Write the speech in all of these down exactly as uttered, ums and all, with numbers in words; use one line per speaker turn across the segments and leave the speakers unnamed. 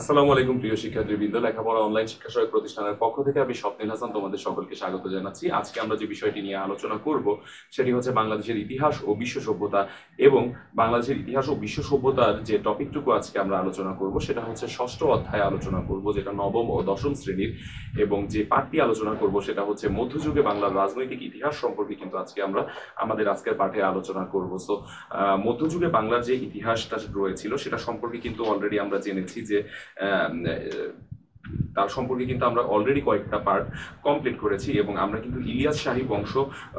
আসসালামু আলাইকুম প্রিয় শিক্ষার্থীবৃন্দ, লেখাপড়া অনলাইন শিক্ষা সহায়ক প্রতিষ্ঠানের পক্ষ থেকে আমি স্বপ্নিল হাসান তোমাদের সকলকে স্বাগত জানাচ্ছি। আজকে আমরা যে বিষয়টি নিয়ে আলোচনা করব সেটি হচ্ছে বাংলাদেশের ইতিহাস ও বিশ্ব সভ্যতা। এবং বাংলাদেশের ইতিহাস ও বিশ্ব সভ্যতার যে টপিকটুকু আজকে আমরা আলোচনা করব সেটা হচ্ছে ষষ্ঠ অধ্যায়ে আলোচনা করব, যেটা নবম ও দশম শ্রেণীর। এবং যে পাঠটি আলোচনা করব সেটা হচ্ছে মধ্যযুগে বাংলার রাজনৈতিক ইতিহাস সম্পর্কে কিন্তু আজকে আমরা আমাদের আজকের পাঠে আলোচনা করব। সো মধ্যযুগে বাংলার যে ইতিহাসটা রয়েছিল সেটা সম্পর্কে কিন্তু অলরেডি আমরা জেনেছি যে তার সম্পর্কে কিন্তু আমরা অলরেডি কয়েকটা পার্ট কমপ্লিট করেছি এবং আমরা কিন্তু ইলিয়াস শাহী বংশ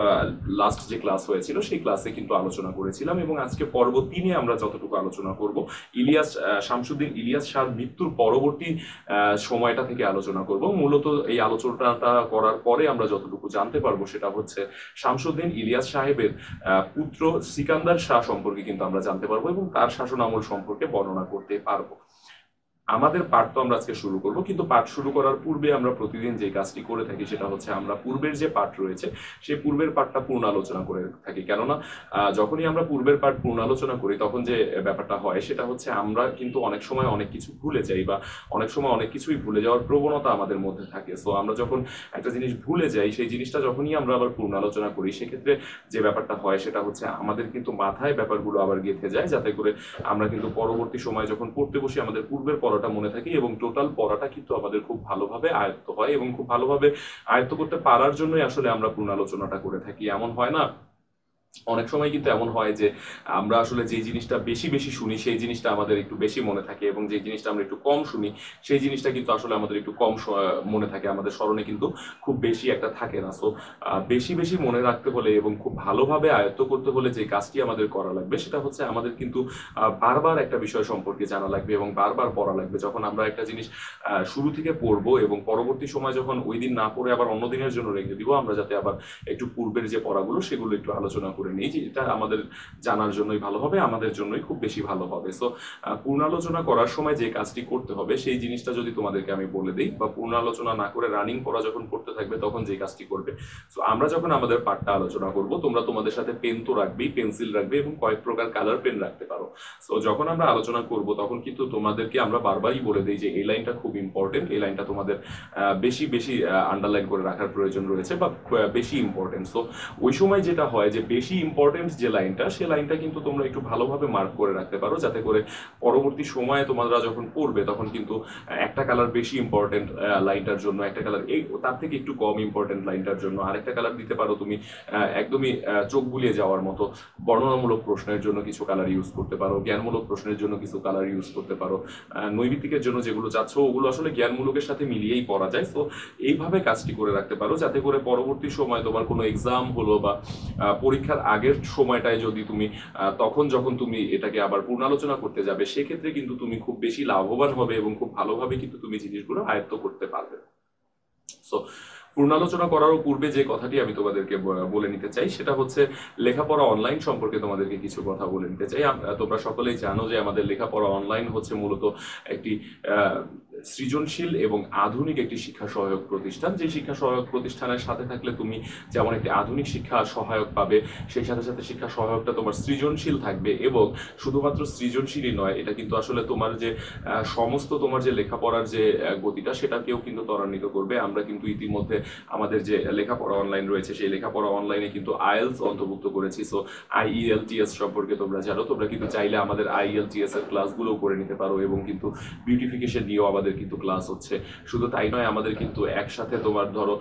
লাস্ট যে ক্লাস হয়েছিল সেই ক্লাসে কিন্তু আলোচনা করেছিলাম। এবং আজকে পর্ব তিনে আমরা যতটুকু আলোচনা করব ইলিয়াস শামসুদ্দিন ইলিয়াস শাহর মৃত্যুর পরবর্তী সময়টা থেকে আলোচনা করব। মূলত এই আলোচনাটা করার পরে আমরা যতটুকু জানতে পারবো সেটা হচ্ছে শামসুদ্দিন ইলিয়াস সাহেবের পুত্র সিকান্দার শাহ সম্পর্কে কিন্তু আমরা জানতে পারবো এবং তার শাসন আমল সম্পর্কে বর্ণনা করতে পারবো। আমাদের পাঠ তো আমরা আজকে শুরু করব, কিন্তু পাঠ শুরু করার পূর্বে আমরা প্রতিদিন যে কাজটি করে থাকি সেটা হচ্ছে আমরা পূর্বের যে পাঠ রয়েছে সেই পূর্বের পাঠটা পূর্ণ আলোচনা করে থাকি। কেননা যখনই আমরা পূর্বের পাঠ পূর্ণ আলোচনা করি তখন যে ব্যাপারটা হয় সেটা হচ্ছে আমরা কিন্তু অনেক সময় অনেক কিছু ভুলে যাই বা অনেক সময় অনেক কিছুই ভুলে যাওয়ার প্রবণতা আমাদের মধ্যে থাকে। সো আমরা যখন একটা জিনিস ভুলে যাই সেই জিনিসটা যখনই আমরা আবার পূর্ণ আলোচনা করি সেক্ষেত্রে যে ব্যাপারটা হয় সেটা হচ্ছে আমাদের কিন্তু মাথায় ব্যাপারগুলো আবার গেঁথে যায়, যাতে করে আমরা কিন্তু পরবর্তী সময় যখন পড়তে বসি আমাদের পূর্বের পড়াটা মনে থাকে এবং টোটাল পড়াটা কিন্তু আমাদের খুব ভালোভাবে আয়ত্ত হয় এবং খুব ভালোভাবে আয়ত্ত করতে পারার জন্যই আসলে আমরা পুনরালোচনাটা করে থাকি। এমন হয় না, অনেক সময় কিন্তু এমন হয় যে আমরা আসলে যে জিনিসটা বেশি বেশি শুনি সেই জিনিসটা আমাদের একটু বেশি মনে থাকে এবং যে জিনিসটা আমরা একটু কম শুনি সেই জিনিসটা কিন্তু আসলে আমাদের একটু কম মনে থাকে, আমাদের স্মরণে কিন্তু খুব বেশি একটা থাকে না। সো বেশি বেশি মনে রাখতে হলে এবং খুব ভালোভাবে আয়ত্ত করতে হলে যে কাজটি আমাদের করা লাগবে সেটা হচ্ছে আমাদের কিন্তু বারবার একটা বিষয় সম্পর্কে জানা লাগবে এবং বারবার পড়া লাগবে। যখন আমরা একটা জিনিস শুরু থেকে পড়বো এবং পরবর্তী সময় যখন ওই দিন না পড়ে আবার অন্য দিনের জন্য রেখে দিব, আমরা যাতে আবার একটু পূর্বের যে পড়াগুলো সেগুলো একটু আলোচনা করে নেই, যে এটা আমাদের জানার জন্যই ভালো হবে, আমাদের জন্যই খুব বেশি ভালো হবে। সো পূর্ণালোচনা করার সময় যে কাজটি করতে হবে সেই জিনিসটা যদি তোমাদেরকে আমি বলে দিই, বা পূর্ণালোচনা না করে রানিং পড়া যখন পড়তে থাকবে তখন যে কাজটি করবে, সো আমরা যখন আমাদের পাঠটা আলোচনা করব তোমরা তোমাদের সাথে পেন তো রাখবেই, পেন্সিল রাখবে এবং কয়েক প্রকার কালার পেন রাখতে পারো। সো যখন আমরা আলোচনা করব তখন কিন্তু তোমাদেরকে আমরা বারবারই বলে দিই যে এই লাইনটা খুব ইম্পর্টেন্ট, এই লাইনটা তোমাদের বেশি বেশি আন্ডারলাইন করে রাখার প্রয়োজন রয়েছে বা বেশি ইম্পর্টেন্ট। সো ওই সময় যেটা হয় যে বেশি ইম্পর্টেন্ট যে লাইনটা সেই লাইনটা কিন্তু তোমরা একটু ভালোভাবে মার্ক করে রাখতে পারো, যাতে করে পরবর্তী সময়ে তোমরা যখন পড়বে তখন কিন্তু একটা কালার বেশি ইম্পর্টেন্ট লাইনটার জন্য, একটা কালার এই তার থেকে একটু কম ইম্পর্টেন্ট লাইনটার জন্য আরেকটা কালার দিতে পারো তুমি। একদমই চোখ বুলিয়ে যাওয়ার মতো বর্ণনামূলক প্রশ্নের জন্য কিছু কালার ইউজ করতে পারো, জ্ঞানমূলক প্রশ্নের জন্য কিছু কালার ইউজ করতে পারো, নৈবিত্তিকের জন্য যেগুলো চাচ্ছ ওগুলো আসলে জ্ঞানমূলকের সাথে মিলিয়েই পড়া যায়। তো এইভাবে কাজটি করে রাখতে পারো যাতে করে পরবর্তী সময় তোমার কোনো এক্সাম হলো বা পরীক্ষার আগের সময়টায় যদি তুমি তখন যখন তুমি এটাকে আবার পূর্ণালোচনা করতে যাবে সেক্ষেত্রে কিন্তু তুমি খুব বেশি লাভবান হবে এবং খুব ভালোভাবে কিন্তু তুমি জিনিসগুলো আয়ত্ত করতে পারবে। সো পূর্ণালোচনা করার পূর্বে যে কথাটি আমি তোমাদেরকে বলে নিতে চাই সেটা হচ্ছে লেখাপড়া অনলাইন সম্পর্কে তোমাদেরকে কিছু কথা বলে নিতে চাই। তোমরা সকলেই জানো যে আমাদের লেখাপড়া অনলাইন হচ্ছে মূলত একটি সৃজনশীল এবং আধুনিক একটি শিক্ষা সহায়ক প্রতিষ্ঠান। যে শিক্ষা সহায়ক প্রতিষ্ঠানের সাথে থাকলে তুমি যেমন একটি আধুনিক শিক্ষা সহায়ক পাবে, সেই সাথে সাথে শিক্ষা সহায়কটা তোমার সৃজনশীল থাকবে এবং শুধুমাত্র সৃজনশীলই নয়, এটা কিন্তু আসলে তোমার যে সমস্ত তোমার যে লেখাপড়ার যে গতিটা সেটাকেও কিন্তু ত্বরান্বিত করবে। আমরা কিন্তু ইতিমধ্যে আমাদের যে লেখাপড়া অনলাইন রয়েছে সেই লেখাপড়া অনলাইনে কিন্তু আইএলটিএস অন্তর্ভুক্ত করেছি। সো আইইএলটিএস সম্পর্কে তোমরা জানো, তোমরা কিন্তু চাইলে আমাদের আইইএলটিএস এর ক্লাসগুলোও করে নিতে পারো এবং কিন্তু বিউটিফিকেশন নিয়েও আমাদের কিন্তু ক্লাস হচ্ছে। শুধু তাই নয়, আমাদের কিন্তু একসাথে তোমার ধরো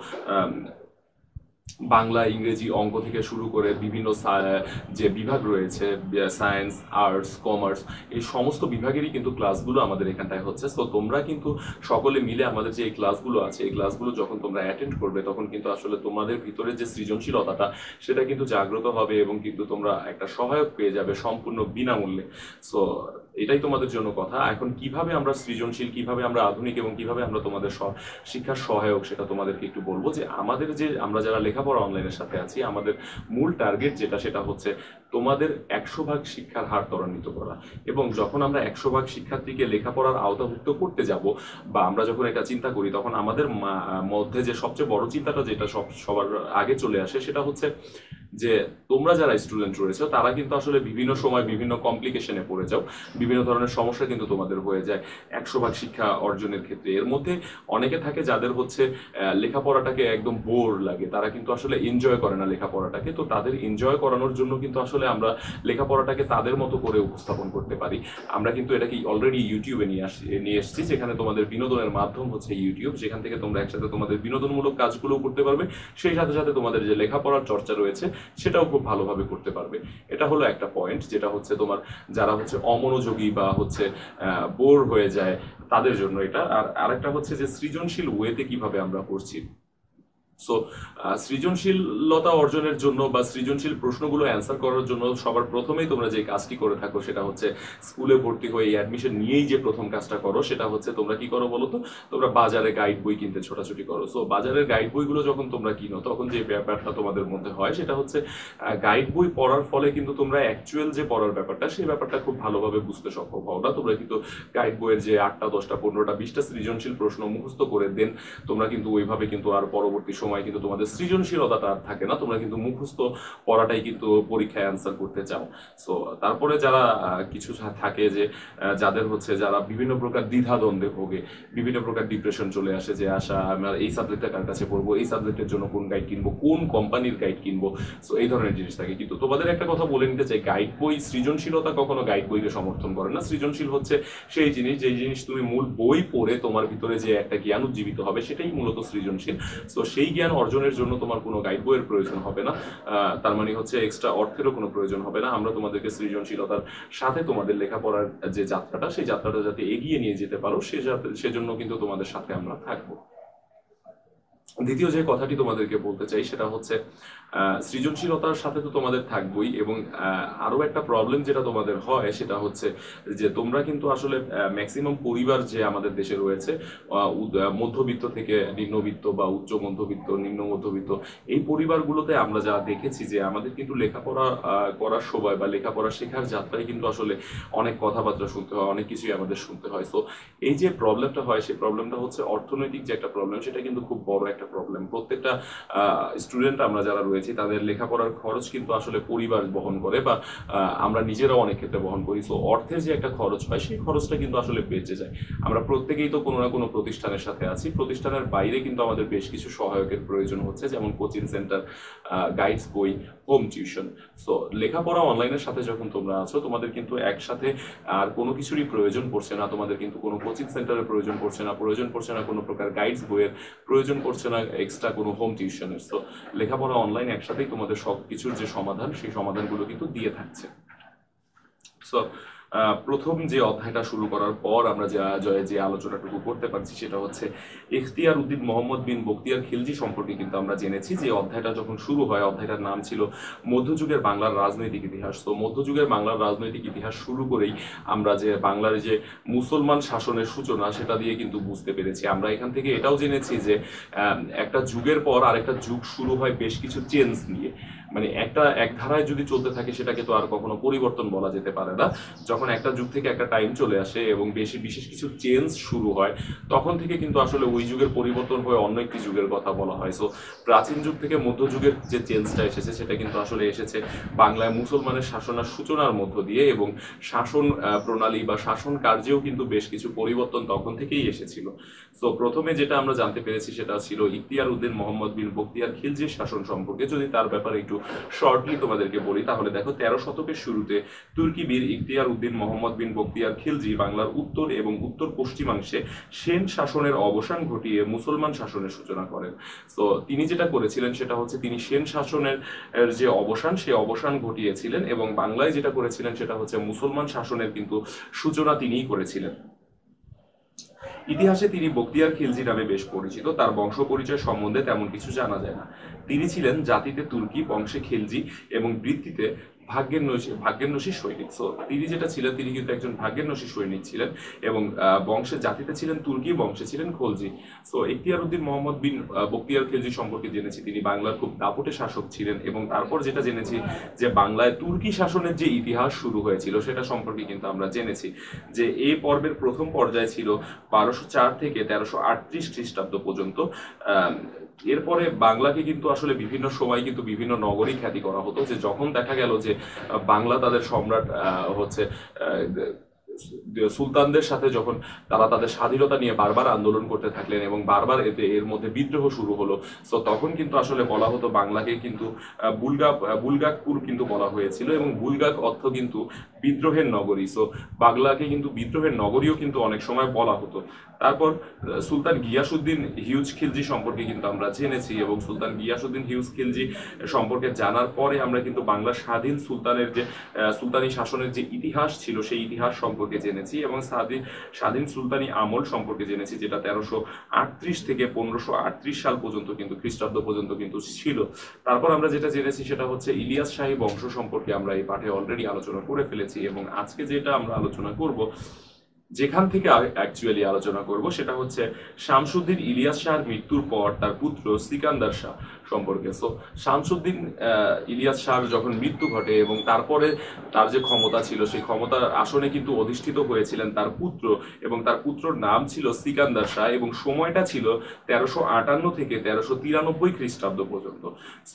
বাংলা, ইংরেজি, অঙ্ক থেকে শুরু করে বিভিন্ন যে বিভাগ রয়েছে সায়েন্স, আর্টস, কমার্স, এই সমস্ত বিভাগেরই কিন্তু ক্লাসগুলো আমাদের এখানটায় হচ্ছে। তো তোমরা কিন্তু সকলে মিলে আমাদের যে এই ক্লাসগুলো আছে এই ক্লাসগুলো যখন তোমরা অ্যাটেন্ড করবে তখন কিন্তু আসলে তোমাদের ভিতরে যে সৃজনশীলতাটা সেটা কিন্তু জাগ্রত হবে এবং কিন্তু তোমরা একটা সহায়ক পেয়ে যাবে সম্পূর্ণ বিনামূল্যে। সো এটাই তোমাদের জন্য কথা। এখন কিভাবে আমরা সৃজনশীল, কিভাবে আমরা আধুনিক এবং কিভাবে আমরা তোমাদের শিক্ষার সহায়ক সেটা তোমাদেরকে একটু বলবো। যে আমাদের যে আমরা যারা লেখাপড়া অনলাইনের সাথে আছি আমাদের মূল টার্গেট যেটা সেটা হচ্ছে তোমাদের একশো ভাগ শিক্ষার হার ত্বরান্বিত করা। এবং যখন আমরা একশো ভাগ শিক্ষার্থীকে লেখাপড়ার আওতাভুক্ত করতে যাব বা আমরা যখন এটা চিন্তা করি তখন আমাদের মধ্যে যে সবচেয়ে বড় চিন্তাটা যেটা সব সবার আগে চলে আসে সেটা হচ্ছে যে তোমরা যারা স্টুডেন্ট রয়েছে তারা কিন্তু আসলে বিভিন্ন সময় বিভিন্ন কমপ্লিকেশনে পড়ে যাও, বিভিন্ন ধরনের সমস্যা কিন্তু তোমাদের হয়ে যায় একশো ভাগ শিক্ষা অর্জনের ক্ষেত্রে। এর মধ্যে অনেকে থাকে যাদের হচ্ছে লেখাপড়াটাকে একদম বোর লাগে, তারা কিন্তু আসলে এনজয় করে না লেখাপড়াটাকে। তো তাদের এনজয় করানোর জন্য কিন্তু আসলে আমরা লেখাপড়াটাকে তাদের মতো করে উপস্থাপন করতে পারি। আমরা কিন্তু এটাকে অলরেডি ইউটিউবে নিয়ে আসি নিয়ে এসেছি, যেখানে তোমাদের বিনোদনের মাধ্যম হচ্ছে ইউটিউব, যেখান থেকে তোমরা একসাথে তোমাদের বিনোদনমূলক কাজগুলো করতে পারবে, সেই সাথে সাথে তোমাদের যে লেখাপড়ার চর্চা রয়েছে সেটাও খুব ভালোভাবে করতে পারবে। এটা হলো একটা পয়েন্ট, যেটা হচ্ছে তোমার যারা হচ্ছে অমনোযোগী বা হচ্ছে বোর হয়ে যায় তাদের জন্য এটা। আর আরেকটা হচ্ছে যে সৃজনশীল ওয়েতে কিভাবে আমরা করছি। সো সৃজনশীলতা অর্জনের জন্য বা সৃজনশীল প্রশ্নগুলো অ্যান্সার করার জন্য সবার প্রথমেই তোমরা যে কাজটি করে থাকো সেটা হচ্ছে স্কুলে ভর্তি হয়ে অ্যাডমিশন নিয়েই যে প্রথম কাজটা করো সেটা হচ্ছে তোমরা কি করো বলো তো, তোমরা বাজারে গাইড বই কিনতে ছোটাছুটি করো। সো বাজারের গাইড বইগুলো যখন তোমরা কিনো তখন যে ব্যাপারটা তোমাদের মধ্যে হয় সেটা হচ্ছে গাইড বই পড়ার ফলে কিন্তু তোমরা অ্যাকচুয়াল যে পড়ার ব্যাপারটা সেই ব্যাপারটা খুব ভালোভাবে বুঝতে সক্ষম হও না। তোমরা কিন্তু গাইড বইয়ের যে আটটা দশটা পনেরোটা বিশটা সৃজনশীল প্রশ্ন মুখস্থ করে দেন, তোমরা কিন্তু ওইভাবে কিন্তু আর পরবর্তী সময় কিন্তু তোমাদের সৃজনশীলতাটা আর থাকে না, তোমরা কিন্তু মুখস্থ পড়াটাই কিন্তু পরীক্ষায় অ্যান্সার করতে চাও। সো তারপরে যারা কিছু থাকে যে যাদের হচ্ছে যারা বিভিন্ন প্রকার দ্বিধা দ্বন্দ্বে ভোগে, বিভিন্ন প্রকার ডিপ্রেশন চলে আসে যে আশা আমরা এই সাবজেক্টটা কার কাছে পড়বো, এই সাবজেক্টের জন্য কোন গাইড কিনবো, কোন কোম্পানির গাইড কিনবো, সো এই ধরনের জিনিস থাকে। কিন্তু তোমাদের একটা কথা বলে নিতে চাই, গাইড বই সৃজনশীলতা কখনো গাইড বইকে সমর্থন করে না। সৃজনশীল হচ্ছে সেই জিনিস যে জিনিস তুমি মূল বই পড়ে তোমার ভিতরে যে একটা জ্ঞান উজ্জীবিত হবে সেটাই মূলত সৃজনশীল। সো সেই জ্ঞান অর্জনের জন্য তোমার কোনো গাইড বইয়ের প্রয়োজন হবে না, তার মানে হচ্ছে এক্সট্রা অর্থেরও কোনো প্রয়োজন হবে না। আমরা তোমাদেরকে সৃজনশীলতার সাথে তোমাদের লেখাপড়ার যে যাত্রাটা সেই যাত্রাটা যাতে এগিয়ে নিয়ে যেতে পারো সে সেজন্য কিন্তু তোমাদের সাথে আমরা থাকবো। দ্বিতীয় যে কথাটি তোমাদেরকে বলতে চাই সেটা হচ্ছে সৃজনশীলতার সাথে তো তোমাদের থাকবোই, এবং আরো একটা প্রবলেম যেটা তোমাদের হয় সেটা হচ্ছে যে তোমরা কিন্তু আসলে ম্যাক্সিমাম পরিবার যে আমাদের দেশে রয়েছে মধ্যবিত্ত থেকে নিম্নবিত্ত বা উচ্চ মধ্যবিত্ত নিম্ন মধ্যবিত্ত, এই পরিবারগুলোতে আমরা যা দেখেছি যে আমাদের কিন্তু লেখাপড়া করার সময় বা লেখাপড়া শেখার যাত্রায় কিন্তু আসলে অনেক কথাবার্তা শুনতে হয়, অনেক কিছুই আমাদের শুনতে হয়। তো এই যে প্রবলেমটা হয় সেই প্রবলেমটা হচ্ছে অর্থনৈতিক যে একটা প্রবলেম, সেটা কিন্তু খুব বড় একটা প্রবলেম। প্রত্যেকটা স্টুডেন্ট আমরা যারা রয়েছি তাদের লেখাপড়ার খরচ কিন্তু আসলে পরিবার বহন করে বা আমরা নিজেরাও অনেক ক্ষেত্রে বহন করি। সো অর্থের যে একটা খরচ হয় সেই খরচটা কিন্তু আসলে বেঁচে যায়। আমরা প্রত্যেকেই তো কোনো না কোনো প্রতিষ্ঠানের সাথে আছি, প্রতিষ্ঠানের বাইরে কিন্তু আমাদের বেশ কিছু সহায়কের প্রয়োজন হচ্ছে, যেমন কোচিং সেন্টার, গাইডস বই, হোম টিউশন। সো লেখাপড়া অনলাইনের সাথে যখন তোমরা আছো তোমাদের কিন্তু একসাথে আর কোনো কিছুরই প্রয়োজন পড়ছে না, তোমাদের কিন্তু কোনো কোচিং সেন্টারের প্রয়োজন পড়ছে না, প্রয়োজন পড়ছে না কোনো প্রকার গাইডস বইয়ের, প্রয়োজন পড়ছে না এক্সট্রা কোনো হোম টিউশনের। সো লেখাপড়া অনলাইন একসাথেই তোমাদের সব কিছুর যে সমাধান সেই সমাধানগুলো কিন্তু দিয়ে থাকছে। সো প্রথম যে অধ্যায়টা শুরু করার পর আমরা যে যে আলোচনাটুকু করতে পারছি সেটা হচ্ছে ইখতিয়ার উদ্দিন মোহাম্মদ বিন বখতিয়ার খিলজি সম্পর্কে কিন্তু আমরা জেনেছি। যে অধ্যায়টা যখন শুরু হয় অধ্যায়টার নাম ছিল মধ্যযুগের বাংলার রাজনৈতিক ইতিহাস। তো মধ্যযুগের বাংলার রাজনৈতিক ইতিহাস শুরু করেই আমরা যে বাংলার যে মুসলমান শাসনের সূচনা সেটা দিয়ে কিন্তু বুঝতে পেরেছি। আমরা এখান থেকে এটাও জেনেছি যে একটা যুগের পর আরেকটা যুগ শুরু হয় বেশ কিছু চেঞ্জ নিয়ে, মানে একটা এক ধারায় যদি চলতে থাকে সেটাকে তো আর কখনো পরিবর্তন বলা যেতে পারে না। যখন একটা যুগ থেকে একটা টাইম চলে আসে এবং বেশি বিশেষ কিছু চেঞ্জ শুরু হয় তখন থেকে কিন্তু আসলে ওই যুগের পরিবর্তন হয়ে অন্য একটি যুগের কথা বলা হয়। সো প্রাচীন যুগ থেকে মধ্যযুগের যে চেঞ্জটা এসেছে সেটা কিন্তু আসলে এসেছে বাংলায় মুসলমানের শাসনের সূচনার মধ্য দিয়ে, এবং শাসন প্রণালী বা শাসন কার্যেও কিন্তু বেশ কিছু পরিবর্তন তখন থেকেই এসেছিল। সো প্রথমে যেটা আমরা জানতে পেরেছি সেটা ছিল ইখতিয়ার উদ্দিন মোহাম্মদ বিন বখতিয়ার খিলজির শাসন সম্পর্কে। যদি তার ব্যাপারে একটু শর্টলি তোমাদেরকে বলি তাহলে দেখো, তেরো শতকের শুরুতে তুর্কি বীর ইখতিয়ার উদ্দিন মোহাম্মদ বিন বখতিয়ার খিলজি বাংলার উত্তর এবং উত্তর পশ্চিমাংশে সেন শাসনের অবসান ঘটিয়ে মুসলমান শাসনের সূচনা করেন। তো তিনি যেটা করেছিলেন সেটা হচ্ছে তিনি সেন শাসনের যে অবসান সেই অবসান ঘটিয়েছিলেন, এবং বাংলায় যেটা করেছিলেন সেটা হচ্ছে মুসলমান শাসনের কিন্তু সূচনা তিনিই করেছিলেন। ইতিহাসে তিনি বখতিয়ার খিলজি নামে বেশ পরিচিত। তার বংশ পরিচয় সম্বন্ধে তেমন কিছু জানা যায় না। তিনি ছিলেন জাতিতে তুর্কি, বংশে খিলজি এবং বৃত্তিতে ভাগ্যেন্নসী ভাগ্যেন্নসী সৈনিক। সো তিনি যেটা ছিলেন তিনি কিন্তু একজন ভাগ্যেন্নসী সৈনিক ছিলেন এবং বংশে জাতিতে ছিলেন তুর্কি, বংশে ছিলেন খলজি। সো ইখতিয়ার উদ্দিন মোহাম্মদ বিন বখতিয়ার খিলজি সম্পর্কে জেনেছি তিনি বাংলার খুব দাপটে শাসক ছিলেন, এবং তারপর যেটা জেনেছি যে বাংলায় তুর্কি শাসনের যে ইতিহাস শুরু হয়েছিল সেটা সম্পর্কে কিন্তু আমরা জেনেছি যে এই পর্বের প্রথম পর্যায়ে ছিল বারোশো চার থেকে তেরোশো আটত্রিশ খ্রিস্টাব্দ পর্যন্ত এরপরে বাংলাকে কিন্তু আসলে বিভিন্ন সময় কিন্তু বিভিন্ন নগরী খ্যাতি করা হতো, যে যখন দেখা গেল যে বাংলা তাদের সম্রাট হচ্ছে সুলতানদের সাথে যখন তারা তাদের স্বাধীনতা নিয়ে বারবার আন্দোলন করতে থাকলেন এবং বারবার এতে এর মধ্যে বিদ্রোহ শুরু হলো, সো তখন কিন্তু আসলে বলা হতো বাংলাকে কিন্তু বুলগা বুলগাকপুর কিন্তু বলা হয়েছিল, এবং বুলগাক অর্থ কিন্তু বিদ্রোহের নগরী। সো বাংলাকে কিন্তু বিদ্রোহের নগরীও কিন্তু অনেক সময় বলা হতো। তারপর সুলতান গিয়াসুদ্দিন হিউজ খিলজি সম্পর্কে কিন্তু আমরা জেনেছি, এবং সুলতান গিয়াসুদ্দিন হিউজ খিলজি সম্পর্কে জানার পরে আমরা কিন্তু বাংলার স্বাধীন সুলতানের যে সুলতানি শাসনের যে ইতিহাস ছিল সেই ইতিহাস সম্পর্কে জেনেছি, এবং স্বাধীন স্বাধীন সুলতানি আমল সম্পর্কে জেনেছি, যেটা তেরোশো আটত্রিশ থেকে পনেরোশো আটত্রিশ সাল পর্যন্ত কিন্তু খ্রিস্টাব্দ পর্যন্ত কিন্তু ছিল। তারপর আমরা যেটা জেনেছি সেটা হচ্ছে ইলিয়াস শাহী বংশ সম্পর্কে আমরা এই পাঠে অলরেডি আলোচনা করে ফেলেছি, এবং আজকে যেটা আমরা আলোচনা করব, যেখান থেকে অ্যাকচুয়ালি আলোচনা করব, সেটা হচ্ছে শামসুদ্দিন ইলিয়াস শাহর মৃত্যুর পর তার পুত্র সিকান্দার শাহ সম্পর্কে। সো শামসুদ্দিন ইলিয়াস শাহর যখন মৃত্যু ঘটে এবং তারপরে তার যে ক্ষমতা ছিল সেই ক্ষমতার আসনে কিন্তু অধিষ্ঠিত হয়েছিলেন তার পুত্র, এবং তার পুত্রর নাম ছিল সিকান্দার শাহ, এবং সময়টা ছিল তেরোশো আটান্ন থেকে তেরোশো তিরানব্বই খ্রিস্টাব্দ পর্যন্ত। সো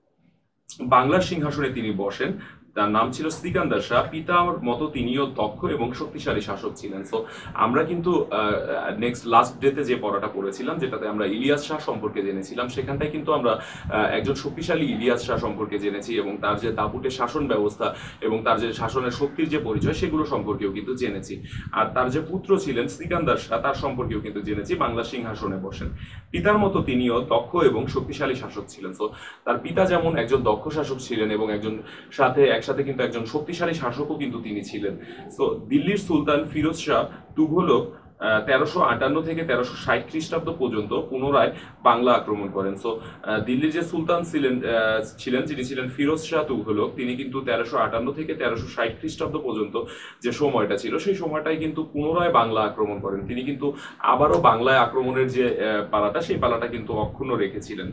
বাংলার সিংহাসনে তিনি বসেন। তার নাম ছিল সিকান্দার শাহ। পিতার মতো তিনিও দক্ষ এবং শক্তিশালী শাসক ছিলেন। সো আমরা কিন্তু নেক্সট লাস্ট ডেতে যে পড়াটা পড়েছিলাম, যেটাতে আমরা ইলিয়াস শাহ সম্পর্কে জেনেছিলাম, সেখানটায় কিন্তু আমরা একজন শক্তিশালী ইলিয়াস শাহ সম্পর্কে জেনেছি, এবং তার যে দাপুটে শাসন ব্যবস্থা এবং তার যে শাসনের শক্তির যে পরিচয় সেগুলো সম্পর্কেও কিন্তু জেনেছি। আর তার যে পুত্র ছিলেন সিকান্দার শাহ, তার সম্পর্কেও কিন্তু জেনেছি। বাংলা সিংহাসনে বসেন। পিতার মতো তিনিও দক্ষ এবং শক্তিশালী শাসক ছিলেন। সো তার পিতা যেমন একজন দক্ষ শাসক ছিলেন এবং একজন সাথে একসাথে কিন্তু একজন শক্তিশালী শাসকও কিন্তু তিনি ছিলেন। সো দিল্লির সুলতান ফিরোজ শাহ তুঘলক তেরোশো আটান্ন থেকে তেরোশো ষাট খ্রিস্টাব্দ পর্যন্ত পুনরায় বাংলা আক্রমণ করেন। সো দিল্লির যে সুলতান ছিলেন ছিলেন যিনি ছিলেন ফিরোজ শাহ তুঘলক, তিনি কিন্তু তেরোশো আটান্ন থেকে তেরোশো ষাট খ্রিস্টাব্দ পর্যন্ত যে সময়টা ছিল সেই সময়টাই কিন্তু পুনরায় বাংলা আক্রমণ করেন। তিনি কিন্তু আবারও বাংলায় আক্রমণের যে পালাটা সেই পালাটা কিন্তু অক্ষুণ্ণ রেখেছিলেন।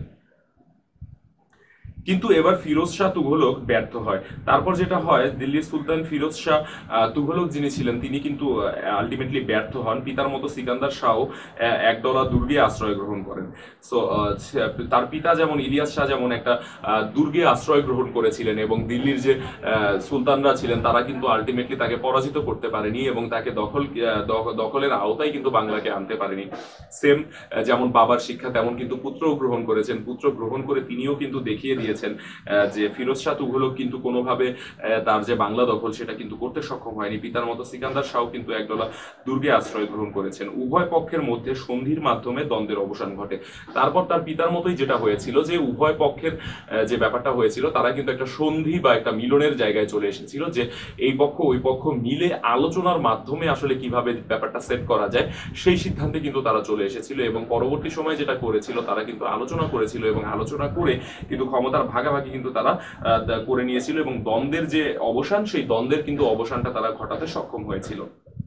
কিন্তু এবার ফিরোজ শাহ তুঘলক ব্যর্থ হয়। তারপর যেটা হয়, দিল্লির সুলতান ফিরোজ শাহ তুঘলক যিনি ছিলেন তিনি কিন্তু আলটিমেটলি ব্যর্থ হন। পিতার মতো সিকান্দার শাহ একদলা দুর্গে আশ্রয় গ্রহণ করেন। সো তার পিতা যেমন ইলিয়াস শাহ যেমন একটা দুর্গে আশ্রয় গ্রহণ করেছিলেন, এবং দিল্লির যে সুলতানরা ছিলেন তারা কিন্তু আলটিমেটলি তাকে পরাজিত করতে পারেনি এবং তাকে দখল দখলের আওতায় কিন্তু বাংলাকে আনতে পারেনি। সেম যেমন বাবার শিক্ষা তেমন কিন্তু পুত্রও গ্রহণ করেছেন। পুত্র গ্রহণ করে তিনিও কিন্তু দেখিয়ে দিয়েছেন যে ফিরোজ শাহ তুঘলক কিন্তু কোনোভাবে তার যে বাংলা দখল সেটা কিন্তু করতে সক্ষম হয়নি। পিতার মতো সিকান্দার শাহ কিন্তু একদলা দুর্গে আশ্রয় গ্রহণ করেছেন। উভয় পক্ষের মধ্যে সন্ধির মাধ্যমে দ্বন্দ্বের অবসান ঘটে। তারপর তার পিতার মতোই যেটা হয়েছিল যে উভয় পক্ষের যে ব্যাপারটা হয়েছিল তারা কিন্তু একটা সন্ধি বা একটা মিলনের জায়গায় চলে এসেছিল, যে এই পক্ষ ওই পক্ষ মিলে আলোচনার মাধ্যমে আসলে কিভাবে ব্যাপারটা সেট করা যায় সেই সিদ্ধান্তে কিন্তু তারা চলে এসেছিল, এবং পরবর্তী সময় যেটা করেছিল তারা কিন্তু আলোচনা করেছিল এবং আলোচনা করে কিন্তু ক্ষমতার ভাগাভাগি কিন্তু তারা করে নিয়েছিল, এবং দ্বন্দ্বের যে অবসান সেই দ্বন্দ্বের কিন্তু অবসানটা তারা ঘটাতে সক্ষম হয়েছিল।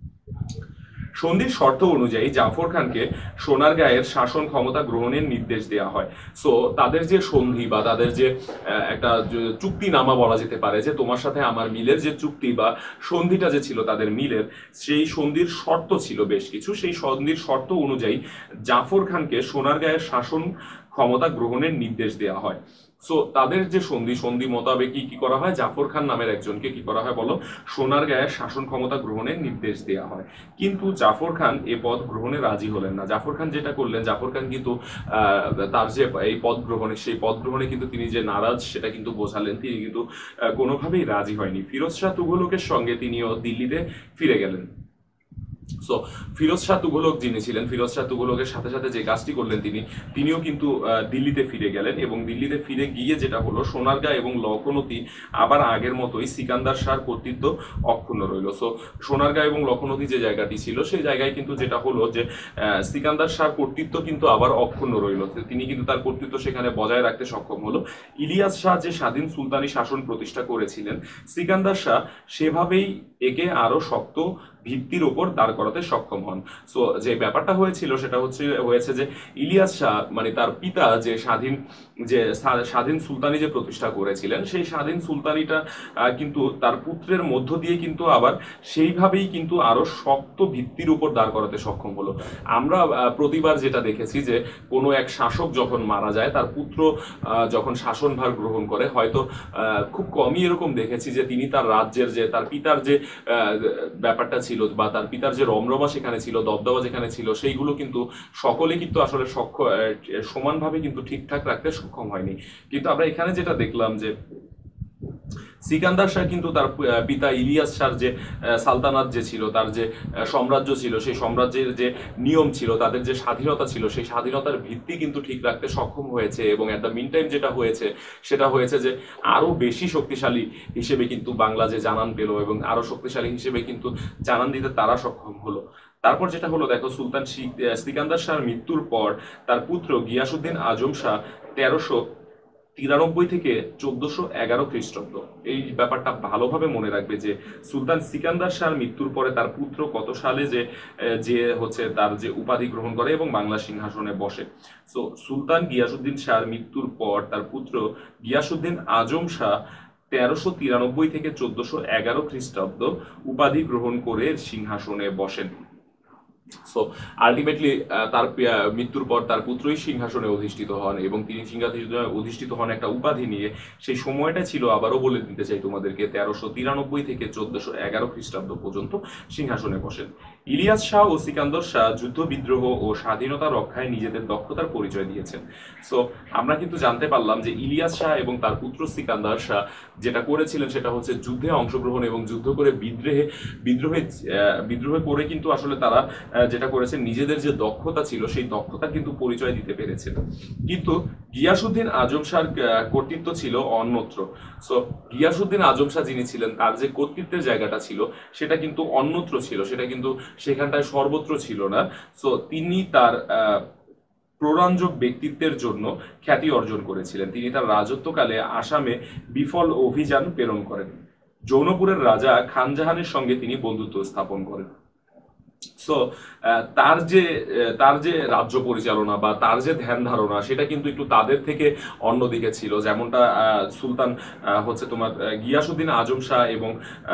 সন্ধির শর্ত অনুযায়ী জাফর খানকে সোনারগাঁয়ের শাসন ক্ষমতা গ্রহণের নির্দেশ দেওয়া হয়। সো তাদের যে সন্ধি বা তাদের যে একটা চুক্তিনামা বলা যেতে পারে, যে তোমার সাথে আমার মিলের যে চুক্তি বা সন্ধিটা যে ছিল তাদের মিলের, সেই সন্ধির শর্ত ছিল বেশ কিছু। সেই সন্ধির শর্ত অনুযায়ী জাফর খানকে সোনারগাঁয়ের শাসন ক্ষমতা গ্রহণের নির্দেশ দেওয়া হয়। সো তাদের যে সন্ধি সন্ধি মোতাবেক কি কি করা হয়, জাফর খান নামের একজনকে কি করা হয় বলো, সোনারগাঁয়ের শাসন ক্ষমতা গ্রহণের নির্দেশ দেওয়া হয়। কিন্তু জাফর খান এ পদ গ্রহণে রাজি হলেন না। জাফর খান যেটা করলেন, জাফর খান কিন্তু তার যে এই পদ গ্রহণে সেই পদ গ্রহণে কিন্তু তিনি যে নারাজ সেটা কিন্তু বোঝালেন, তিনি কিন্তু কোনোভাবেই রাজি হয়নি। ফিরোজ শাহ তুঘলকের সঙ্গে তিনিও দিল্লিতে ফিরে গেলেন। সো ফিরোজ শাহ তুঘলক যিনি ছিলেন, ফিরোজ শাহ তুঘলকের সাথে সাথে যে কাজটি করলেন তিনি তিনিও কিন্তু দিল্লিতে ফিরে গেলেন, এবং দিল্লিতে ফিরে গিয়ে যেটা হলো, সোনারগাঁ এবং লখনৌতি আবার আগের মতোই সিকান্দার শাহর কর্তৃত্ব অক্ষুণ্ণ রইল। সো সোনারগাঁ এবং লখনৌতি যে জায়গাটি ছিল সেই জায়গায় কিন্তু যেটা হলো যে সিকান্দার শাহর কর্তৃত্ব কিন্তু আবার অক্ষুণ্ণ রইল। তিনি কিন্তু তার কর্তৃত্ব সেখানে বজায় রাখতে সক্ষম হলো। ইলিয়াস শাহ যে স্বাধীন সুলতানি শাসন প্রতিষ্ঠা করেছিলেন, সিকান্দার শাহ সেভাবেই একে আরো শক্ত ভিত্তির ওপর দাঁড় করাতে সক্ষম হন। সো যে ব্যাপারটা হয়েছিল সেটা হচ্ছে হয়েছে যে ইলিয়াস শাহ মানে তার পিতা যে স্বাধীন যে স্বাধীন সুলতানি যে প্রতিষ্ঠা করেছিলেন, সেই স্বাধীন সুলতানিটা কিন্তু তার পুত্রের মধ্য দিয়ে কিন্তু আবার সেইভাবেই কিন্তু আরো শক্ত ভিত্তির উপর দাঁড় করাতে সক্ষম হলো। আমরা প্রতিবার যেটা দেখেছি যে কোনো এক শাসক যখন মারা যায়, তার পুত্র যখন শাসনভার গ্রহণ করে, হয়তো খুব কমই এরকম দেখেছি যে তিনি তার রাজ্যের যে তার পিতার যে ব্যাপারটা ছিল বা তার পিতার যে রমরমা সেখানে ছিল, দবদবা যেখানে ছিল, সেইগুলো কিন্তু সকলে কিন্তু আসলে সমানভাবে কিন্তু ঠিকঠাক রাখতে সক্ষম হয়নি। কিন্তু আমরা এখানে যেটা দেখলাম যে সিকান্দার শাহ কিন্তু তার পিতা ইলিয়াস শাহর যে সালতানাত যে ছিল, তার যে সাম্রাজ্য ছিল, সেই সাম্রাজ্যের যে নিয়ম ছিল, তাদের যে স্বাধীনতা ছিল, সেই স্বাধীনতার ভিত্তি কিন্তু ঠিক রাখতে সক্ষম হয়েছে। এবং অ্যাট দ্য মিন টাইম যেটা হয়েছে সেটা হয়েছে যে আরো বেশি শক্তিশালী হিসেবে কিন্তু বাংলা যে জানান পেল এবং আরো শক্তিশালী হিসেবে কিন্তু জানান দিতে তারা সক্ষম হলো। তারপর যেটা হলো দেখো, সুলতান সিকান্দার শাহর মৃত্যুর পর তার পুত্র গিয়াসুদ্দিন আজম শাহ তেরোশো তিরানব্বই থেকে চোদ্দশো এগারো খ্রিস্টাব্দ, এই ব্যাপারটা ভালোভাবে মনে রাখবে যে সুলতান সিকান্দার শাহর মৃত্যুর পরে তার পুত্র কত সালে যে যে হচ্ছে তার যে উপাধি গ্রহণ করে এবং বাংলা সিংহাসনে বসে। সো সুলতান গিয়াসুদ্দিন শাহর মৃত্যুর পর তার পুত্র গিয়াসুদ্দিন আজম শাহ তেরোশো তিরানব্বই থেকে চোদ্দশো এগারো খ্রিস্টাব্দ উপাধি গ্রহণ করে সিংহাসনে বসেন। সো আলটিমেটলি তার মৃত্যুর পর তার পুত্রই সিংহাসনে অধিষ্ঠিত হন এবং তিনি সিংহাসনে অধিষ্ঠিত হন একটা উপাধি নিয়ে। সেই সময়টা ছিল, আবারও বলে দিতে চাই তোমাদেরকে, তেরোশো তিরানব্বই থেকে চোদ্দশো এগারো খ্রিস্টাব্দ পর্যন্ত সিংহাসনে বসেন। ইলিয়াস শাহ ও সিকান্দর শাহ যুদ্ধ বিদ্রোহ ও স্বাধীনতা রক্ষায় নিজেদের দক্ষতার পরিচয় দিয়েছেন। সো আমরা কিন্তু জানতে পারলাম যে ইলিয়াস শাহ এবং তার পুত্র সিকান্দার শাহ যেটা করেছিলেন সেটা হচ্ছে যুদ্ধে অংশগ্রহণ এবং যুদ্ধ করে বিদ্রোহে বিদ্রোহে বিদ্রোহ করে কিন্তু আসলে তারা যেটা করেছেন নিজেদের যে দক্ষতা ছিল সেই দক্ষতা কিন্তু পরিচয় দিতে পেরেছেন। কিন্তু গিয়াসুদ্দিন আজম শাহর কর্তৃত্ব ছিল অন্যত্র। সো গিয়াসুদ্দিন আজম শাহ যিনি ছিলেন, তার যে কর্তৃত্বের জায়গাটা ছিল সেটা কিন্তু অন্যত্র ছিল, সেটা কিন্তু সেখানটায় সর্বত্র ছিল না। সো তিনি তার প্ররঞ্জক ব্যক্তিত্বের জন্য খ্যাতি অর্জন করেছিলেন। তিনি তার রাজত্বকালে আসামে বিফল অভিযান প্রেরণ করেন। জৌনপুরের রাজা খানজাহানের সঙ্গে তিনি বন্ধুত্ব স্থাপন করেন। সো তার যে তার যে রাজ্য পরিচালনা বা তার যে ধ্যান ধারণা সেটা কিন্তু একটু তাদের থেকে অন্যদিকে ছিল। যেমনটা সুলতান হচ্ছে তোমার গিয়াসুদ্দিন আজম শাহ এবং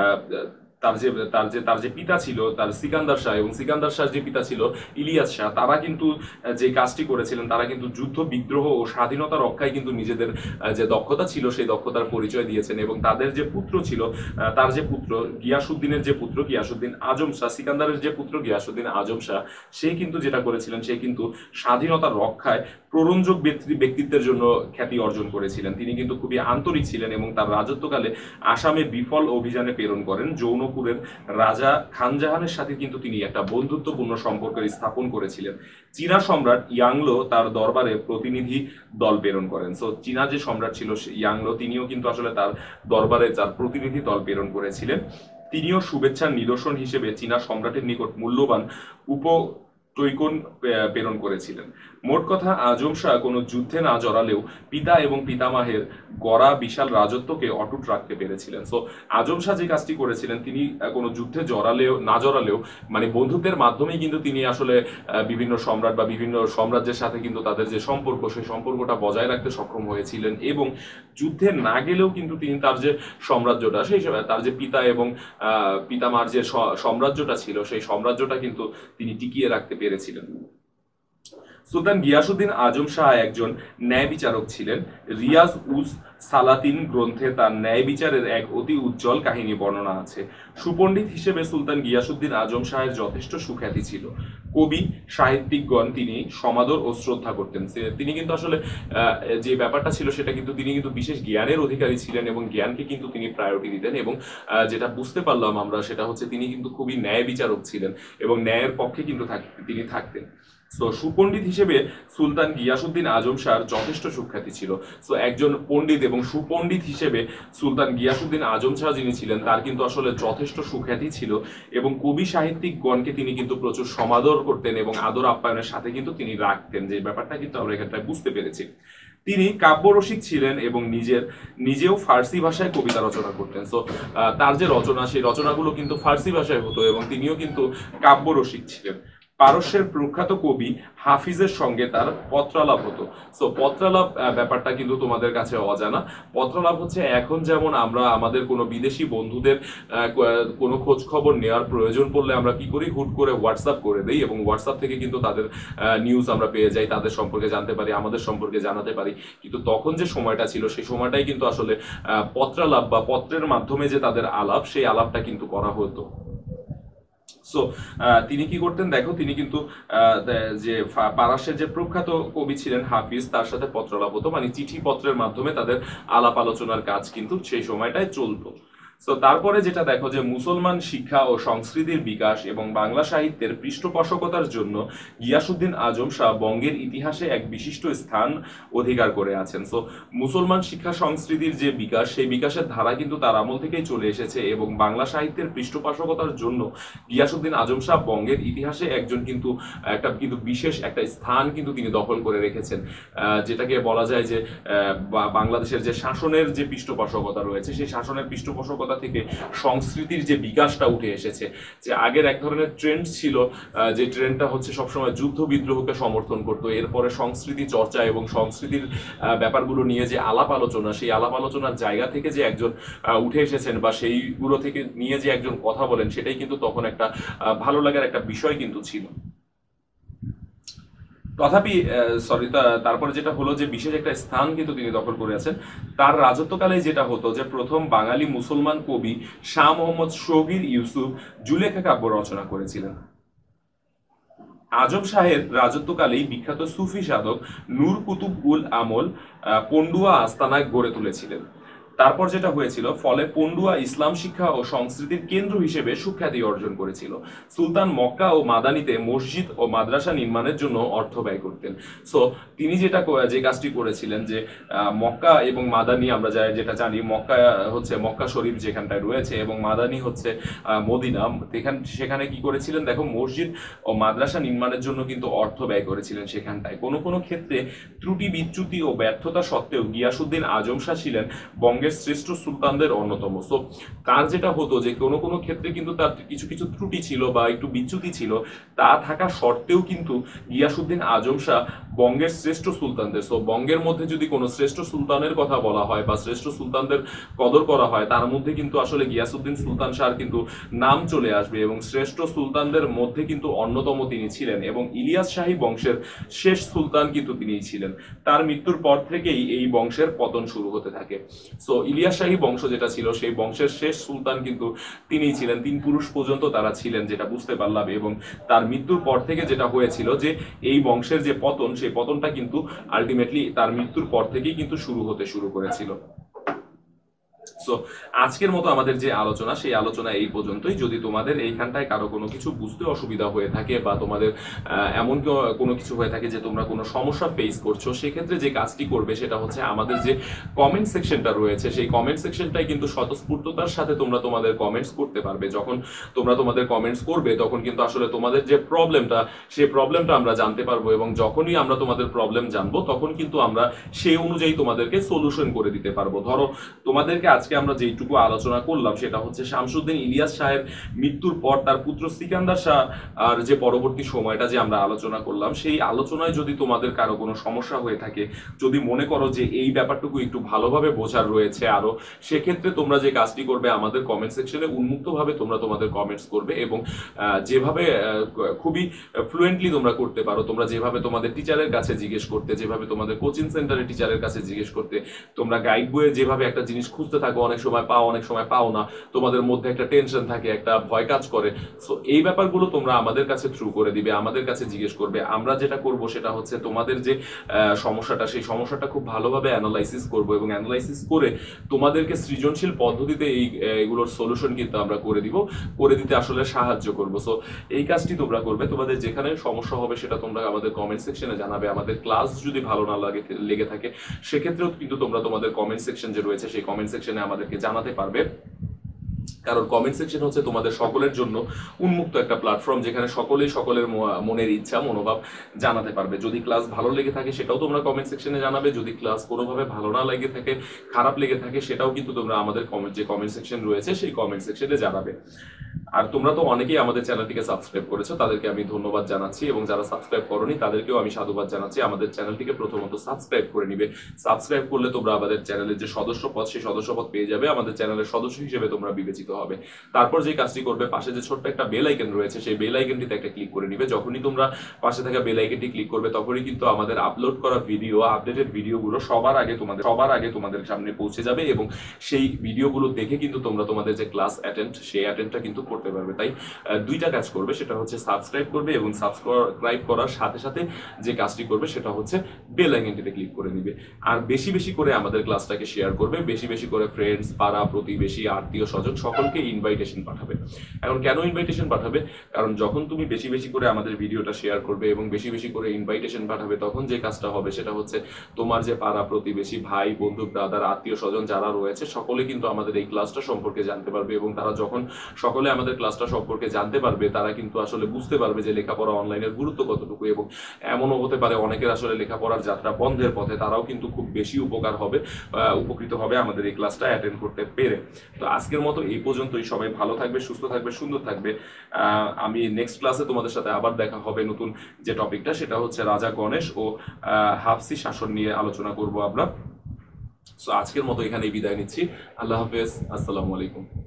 তার যে তার যে তার যে পিতা ছিল তার সিকান্দার শাহ এবং সিকান্দার শাহ যে পিতা ছিল ইলিয়াস শাহ, তারা কিন্তু যে কাজটি করেছিলেন তারা কিন্তু যুদ্ধ বিদ্রোহ ও স্বাধীনতা রক্ষায় কিন্তু নিজেদের যে দক্ষতা ছিল সেই দক্ষতার পরিচয় দিয়েছেন। এবং তাদের যে পুত্র ছিল, তার যে পুত্র গিয়াসুদ্দিনের যে পুত্র গিয়াসুদ্দিন আজম শাহ, সিকান্দারের যে পুত্র গিয়াসুদ্দিন আজম শাহ, সে কিন্তু যেটা করেছিলেন সে কিন্তু স্বাধীনতা রক্ষায় প্ররঞ্জক ব্যক্তিত্বের জন্য খ্যাতি অর্জন করেছিলেন। তিনি কিন্তু খুবই আন্তরিক ছিলেন এবং তার রাজত্বকালে আসামে বিফল অভিযানে প্রেরণ করেন। জৌনপুরের রাজা খানজাহানের সাথে কিন্তু তিনি একটা বন্ধুত্বপূর্ণ সম্পর্কের স্থাপন করেছিলেন। চীনা সম্রাট ইয়াংলো তার দরবারে প্রতিনিধি দল প্রেরণ করেন। সো চীনা যে সম্রাট ছিল ইয়াংলো, তিনিও কিন্তু আসলে তার দরবারে তার প্রতিনিধি দল প্রেরণ করেছিলেন। তিনিও শুভেচ্ছার নিদর্শন হিসেবে চীনা সম্রাটের নিকট মূল্যবান উপ টৈকন প্রেরণ করেছিলেন। মোট কথা, আজম শাহ কোনো যুদ্ধে না জড়ালেও পিতা এবং পিতামহের গড়া বিশাল রাজত্বকে অটুট রাখতে পেরেছিলেন। সো আজম শাহ যে কাজটি করেছিলেন, তিনি কোনো যুদ্ধে জড়ালেও না জড়ালেও মানে বন্ধুত্বের মাধ্যমেই কিন্তু তিনি আসলে বিভিন্ন সম্রাট বা বিভিন্ন সাম্রাজ্যের সাথে কিন্তু তাদের যে সম্পর্ক সেই সম্পর্কটা বজায় রাখতে সক্ষম হয়েছিলেন। এবং যুদ্ধে না গেলেও কিন্তু তিনি তার যে সাম্রাজ্যটা, সেই তার যে পিতা এবং পিতামার যে সাম্রাজ্যটা ছিল সেই সাম্রাজ্যটা কিন্তু তিনি টিকিয়ে রাখতে পেরেছিলেন। সুলতান গিয়াসুদ্দিন আজম শাহ একজন ন্যায় বিচারক ছিলেন। রিয়াজ উজ সালাতিন গ্রন্থে তার ন্যায় বিচারের এক অতি উজ্জ্বল কাহিনী বর্ণনা আছে। সুপণ্ডিত হিসেবে সুলতান গিয়াসুদ্দিন আজম শাহের যথেষ্ট সুখ্যাতি ছিল। কবি সাহিত্যিকগণ তিনি সমাদর ও শ্রদ্ধা করতেন। তিনি কিন্তু আসলে যে ব্যাপারটা ছিল সেটা কিন্তু তিনি কিন্তু বিশেষ জ্ঞানের অধিকারী ছিলেন এবং জ্ঞানকে কিন্তু তিনি প্রায়োরিটি দিতেন। এবং যেটা বুঝতে পারলাম আমরা সেটা হচ্ছে তিনি কিন্তু খুবই ন্যায় বিচারক ছিলেন এবং ন্যায়ের পক্ষে কিন্তু তিনি থাকতেন। সো সুপণ্ডিত হিসেবে সুলতান গিয়াসুদ্দিন আজম শাহর যথেষ্ট সুখ্যাতি ছিল। সো একজন পণ্ডিত এবং সুপণ্ডিত হিসেবে সুলতান গিয়াসুদ্দিন আজম শাহ যিনি ছিলেন তার কিন্তু আসলে যথেষ্ট সুখ্যাতি ছিল এবং কবি সাহিত্যিকগণকে তিনি কিন্তু প্রচুর সমাদর করতেন এবং আদর আপ্যায়নের সাথে কিন্তু তিনি রাখতেন। যে ব্যাপারটা কিন্তু আমরা এখানটায় বুঝতে পেরেছি। তিনি কাব্যরসিক ছিলেন এবং নিজের নিজেও ফার্সি ভাষায় কবিতা রচনা করতেন। সো তার যে রচনা, সেই রচনাগুলো কিন্তু ফার্সি ভাষায় হতো এবং তিনিও কিন্তু কাব্যরসিক ছিলেন। পারস্যের প্রখ্যাত কবি হাফিজের সঙ্গে তার পত্রালাপ হতো। সো পত্রালাপ ব্যাপারটা কিন্তু তোমাদের কাছে অজানা। পত্রালাপ হচ্ছে এখন যেমন আমরা আমাদের কোনো বিদেশি বন্ধুদের কোনো খোঁজ খবর নেওয়ার প্রয়োজন পড়লে আমরা কি করি, হুট করে হোয়াটসঅ্যাপ করে দিই এবং হোয়াটসঅ্যাপ থেকে কিন্তু তাদের নিউজ আমরা পেয়ে যাই, তাদের সম্পর্কে জানতে পারি, আমাদের সম্পর্কে জানাতে পারি। কিন্তু তখন যে সময়টা ছিল সেই সময়টাই কিন্তু আসলে পত্রালাপ বা পত্রের মাধ্যমে যে তাদের আলাপ, সেই আলাপটা কিন্তু করা হতো। সো তিনি কি করতেন দেখো, তিনি কিন্তু যে পারস্যের যে প্রখ্যাত কবি ছিলেন হাফিজ, তার সাথে পত্রালাপ হতো, মানে চিঠি পত্রের মাধ্যমে তাদের আলাপ আলোচনার কাজ কিন্তু সেই সময়টায় চলতো। তো তারপরে যেটা দেখো যে মুসলমান শিক্ষা ও সংস্কৃতির বিকাশ এবং বাংলা সাহিত্যের পৃষ্ঠপোষকতার জন্য গিয়াসউদ্দিন আজম শাহ বঙ্গের ইতিহাসে এক বিশিষ্ট স্থান অধিকার করে আছেন। সো মুসলমান শিক্ষা সংস্কৃতির যে বিকাশ, সেই বিকাশের ধারা কিন্তু তার আমল থেকেই চলে এসেছে এবং বাংলা সাহিত্যের পৃষ্ঠপোষকতার জন্য গিয়াসউদ্দিন আজম শাহ বঙ্গের ইতিহাসে একজন কিন্তু একটা কিন্তু বিশেষ একটা স্থান কিন্তু তিনি দখল করে রেখেছেন, যেটাকে বলা যায় যে বাংলাদেশের যে শাসনের যে পৃষ্ঠপোষকতা রয়েছে, সেই শাসনের পৃষ্ঠপোষকতা থেকে সংস্কৃতির যে বিকাশটা উঠে এসেছে। যে আগের এক ধরনের ট্রেন্ড ছিল, যে ট্রেন্ডটা হচ্ছে সবসময় যুদ্ধ বিদ্রোহকে সমর্থন করতো, এরপরে সংস্কৃতি চর্চা এবং সংস্কৃতির ব্যাপারগুলো নিয়ে যে আলাপ আলোচনা, সেই আলাপ আলোচনার জায়গা থেকে যে একজন উঠে এসেছেন বা সেইগুলো থেকে নিয়ে যে একজন কথা বলেন, সেটাই কিন্তু তখন একটা ভালো লাগার একটা বিষয় কিন্তু ছিল। তথাপি সরি তারপরে যেটা হলো যে বিশেষ একটা স্থান কিন্তু তিনি দখল করে আছেন। তার রাজত্বকালে যেটা হতো যে প্রথম বাঙালি মুসলমান কবি শাহ মোহাম্মদ শৌকির ইউসুফ জুলেখা কাব্য রচনা করেছিলেন। আজম শাহের রাজত্বকালেই বিখ্যাত সুফি সাধক নূর কুতুব উল আমল পন্ডুয়া আস্তানা গড়ে তুলেছিলেন। তারপর যেটা হয়েছিল, ফলে পন্ডুয়া ইসলাম শিক্ষা ও সংস্কৃতির কেন্দ্র হিসেবে সুখ্যাতি অর্জন করেছিল। সুলতান মক্কা ও মাদানিতে মসজিদ ও মাদ্রাসা নির্মাণের জন্য অর্থ ব্যয় করতেন। সো তিনি যেটা যে কাজটি করেছিলেন যে মক্কা এবং মাদানি, আমরা যেটা জানি মক্কা হচ্ছে মক্কা শরীফ যেখানটায় রয়েছে এবং মাদানি হচ্ছে মদিনা, সেখানে কি করেছিলেন দেখো, মসজিদ ও মাদ্রাসা নির্মাণের জন্য কিন্তু অর্থ ব্যয় করেছিলেন সেখানটায়। কোনো কোনো ক্ষেত্রে ত্রুটি বিচ্যুতি ও ব্যর্থতা সত্ত্বেও গিয়াসউদ্দিন আজম শাহ ছিলেন বঙ্গের শ্রেষ্ঠ সুলতানদের অন্যতম। সো তার যেটা হতো যে কোনো কোনো ক্ষেত্রে কিন্তু তার কিছু কিছু ত্রুটি ছিল বা একটু বিচ্যুতি ছিল, তা থাকা সত্ত্বেও কিন্তু গিয়াসউদ্দিন আজম শাহ বঙ্গের শ্রেষ্ঠ সুলতানদের, সো বঙ্গের মধ্যে যদি কোনো শ্রেষ্ঠ সুলতানের কথা বলা হয় বা শ্রেষ্ঠ সুলতানদের কদর করা হয়, তার মধ্যে কিন্তু আসলে গিয়াসউদ্দিন সুলতান শাহর কিন্তু নাম চলে আসবে এবং শ্রেষ্ঠ সুলতানদের মধ্যে কিন্তু অন্যতম তিনি ছিলেন এবং ইলিয়াস শাহী বংশের শেষ সুলতান কিন্তু তিনিই ছিলেন। তার মৃত্যুর পর থেকেই এই বংশের পতন শুরু হতে থাকে। সো ইলিয়াস শাহী বংশ যেটা ছিল, সেই বংশের শেষ সুলতান কিন্তু তিনিই ছিলেন। তিন পুরুষ পর্যন্ত তারা ছিলেন, যেটা বুঝতে পারলাম। এবং তার মৃত্যুর পর থেকে যেটা হয়েছিল যে এই বংশের যে পতন, সেই পতনটা কিন্তু আলটিমেটলি তার মৃত্যুর পর থেকেই কিন্তু শুরু হতে শুরু করেছিল। সো আজকের মতো আমাদের যে আলোচনা, সেই আলোচনা এই পর্যন্তই। যদি তোমাদের এইখানটায় কারো কোনো কিছু বুঝতে অসুবিধা হয়ে থাকে বা তোমাদের এমন কোনো কিছু হয়ে থাকে যে তোমরা কোনো সমস্যা ফেস করছো, সেক্ষেত্রে যে কাজটি করবে সেটা হচ্ছে আমাদের যে কমেন্ট সেকশনটা রয়েছে, সেই কমেন্ট সেকশনটাই কিন্তু স্বতঃস্ফূর্ততার সাথে তোমরা তোমাদের কমেন্টস করতে পারবে। যখন তোমরা তোমাদের কমেন্টস করবে তখন কিন্তু আসলে তোমাদের যে প্রবলেমটা, সেই প্রবলেমটা আমরা জানতে পারবো এবং যখনই আমরা তোমাদের প্রবলেম জানবো তখন কিন্তু আমরা সেই অনুযায়ী তোমাদেরকে সলিউশন করে দিতে পারবো। ধরো তোমাদেরকে আজকে আমরা যেইটুকু আলোচনা করলাম সেটা হচ্ছে শামসুদ্দিন ইলিয়াস শাহের মৃত্যুর পর তার পুত্র সিকান্দার শাহ আর যে পরবর্তী সময়টা যে আমরা আলোচনা করলাম, সেই আলোচনায় যদি তোমাদের কারো কোনো সমস্যা হয়ে থাকে, যদি মনে করো যে এই ব্যাপারটুকু একটু ভালোভাবে বোঝার রয়েছে আরো, সেক্ষেত্রে তোমরা যে কাজটি করবে আমাদের কমেন্ট সেকশনে উন্মুক্তভাবে তোমরা তোমাদের কমেন্টস করবে এবং যেভাবে খুবই ফ্লুয়েন্টলি তোমরা করতে পারো, তোমরা যেভাবে তোমাদের টিচারের কাছে জিজ্ঞেস করতে, যেভাবে তোমাদের কোচিং সেন্টারে টিচারের কাছে জিজ্ঞেস করতে, তোমরা গাইড বইয়ে যেভাবে একটা জিনিস খুঁজতে থাকো, অনেক সময় পাও অনেক সময় পাও না, তোমাদের মধ্যে একটা টেনশন থাকে, একটা ভয় কাজ করে। সো এই ব্যাপারগুলো তোমরা আমাদের কাছে থ্রু করে দিবে, আমাদের কাছে জিজ্ঞেস করবে। আমরা যেটা করব সেটা হচ্ছে তোমাদের যে সমস্যাটা, সেই সমস্যাটা খুব ভালোভাবে অ্যানালাইসিস করব এবং অ্যানালাইসিস করে তোমাদেরকে সৃজনশীল পদ্ধতিতে এই এগুলোর সলিউশন কিন্তু আমরা করে দিব, করে দিতে আসলে সাহায্য করব। সো এই কাজটি তোমরা করবে। তোমাদের যেখানে সমস্যা হবে সেটা তোমরা আমাদের কমেন্ট সেকশনে জানাবে। আমাদের ক্লাস যদি ভালো না লাগে লেগে থাকে সেক্ষেত্রেও কিন্তু তোমরা তোমাদের কমেন্ট সেকশন যে রয়েছে সেই কমেন্ট সেকশনে আমাদেরকে জানাতে পারবে। কারণ কমেন্ট সেকশন হচ্ছে তোমাদের সকলের জন্য উন্মুক্ত একটা প্ল্যাটফর্ম, যেখানে সকলেই সকলের মনের ইচ্ছা মনোভাব জানাতে পারবে। যদি ক্লাস ভালো লেগে থাকে সেটাও তোমরা কমেন্ট সেকশনে জানাবে, যদি ক্লাস কোনোভাবে ভালো না লেগে থাকে, খারাপ লেগে থাকে, সেটাও কিন্তু তোমরা আমাদের কমেন্ট যে কমেন্ট সেকশন রয়েছে সেই কমেন্ট সেকশনে জানাবে। আর তোমরা তো অনেকেই আমাদের চ্যানেলটিকে সাবস্ক্রাইব করেছো, তাদেরকে আমি ধন্যবাদ জানাচ্ছি, এবং যারা সাবস্ক্রাইব করোনি তাদেরকেও আমি সাধুবাদ জানাচ্ছি। আমাদের চ্যানেলটিকে প্রথমত সাবস্ক্রাইব করে নিবে। সাবস্ক্রাইব করলে তোমরা আমাদের চ্যানেলের যে সদস্যপদ সেই সদস্যপদ পেয়ে যাবে, আমাদের চ্যানেলের সদস্য হিসেবে তোমরা বিবেচিত হবে। তারপর যে কাজটি করবে, পাশে যে ছোট্ট একটা বেল আইকন রয়েছে সেই বেল আইকনটিতে একটা ক্লিক করে নিবে। যখনই তোমরা পাশে থাকা বেল আইকনটি ক্লিক করবে তখনই কিন্তু আমাদের আপলোড করা ভিডিও, আপডেটেড ভিডিওগুলো সবার আগে তোমাদের সবার আগে তোমাদের সামনে পৌঁছে যাবে, এবং সেই ভিডিওগুলো দেখে কিন্তু তোমরা তোমাদের যে ক্লাস অ্যাটেন্ড সেই অ্যাটেন্ডটা কিন্তু করতে পারবে। তাই দুইটা কাজ করবে, সেটা হচ্ছে সাবস্ক্রাইব করবে, এবং সাবস্ক্রাইব করার সাথে সাথে যে কাজটি করবে সেটা হচ্ছে বেল আইকনটিতে ক্লিক করে নিবে। আর বেশি বেশি করে আমাদের ক্লাসটাকে শেয়ার করবে, বেশি বেশি করে ফ্রেন্ডস, পাড়া প্রতিবেশী, আত্মীয় স্বজন সকলকে ইনভাইটেশন পাঠাবে। এখন কেন ইনভাইটেশন পাঠাবে? কারণ যখন তুমি বেশি বেশি করে আমাদের ভিডিওটা শেয়ার করবে এবং বেশি বেশি করে ইনভাইটেশন পাঠাবে, তখন যে কাজটা হবে সেটা হচ্ছে তোমার যে পাড়া প্রতিবেশী, ভাই বন্ধু ব্রাদার আত্মীয় স্বজন যারা রয়েছে সকলে কিন্তু আমাদের এই ক্লাসটা সম্পর্কে জানতে পারবে, এবং তারা যখন সকলে আমাদের ক্লাসটা সম্পর্কে জানতে পারবে তারা কিন্তু আসলে বুঝতে পারবে যে লেখাপড়া অনলাইনের গুরুত্ব কতটুকু। এবং এমনও হতে পারে অনেকের আসলে লেখাপড়ার যাত্রা বন্ধের পথে, তারাও কিন্তু খুব বেশি উপকার হবে, উপকৃত হবে আমাদের এই ক্লাসটা অ্যাটেন্ড করতে পেরে। তো আজকের মতো এই পর্যন্তই। সবাই ভালো থাকবে, সুস্থ থাকবে, সুন্দর থাকবে। আমি নেক্সট ক্লাসে তোমাদের সাথে আবার দেখা হবে। নতুন যে টপিকটা সেটা হচ্ছে রাজা গণেশ ও হাফসি শাসন নিয়ে আলোচনা করব আমরা। সো আজকের মতো এখানেই বিদায় নিচ্ছি। আল্লাহ হাফেজ, আসসালামু আলাইকুম।